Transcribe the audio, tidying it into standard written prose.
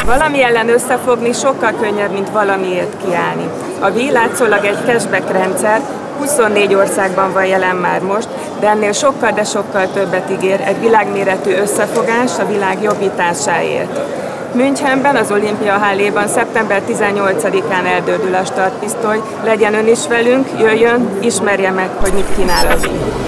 Valami ellen összefogni sokkal könnyebb, mint valamiért kiállni. A Wii látszólag egy cashback rendszer, 24 országban van jelen már most, de ennél sokkal, de sokkal többet ígér egy világméretű összefogás a világ jobbításáért. Münchenben, az Olimpia Halléban szeptember 18-án eldődül a startpisztoly, legyen ön is velünk, jöjjön, ismerje meg, hogy mit kínál az Wii.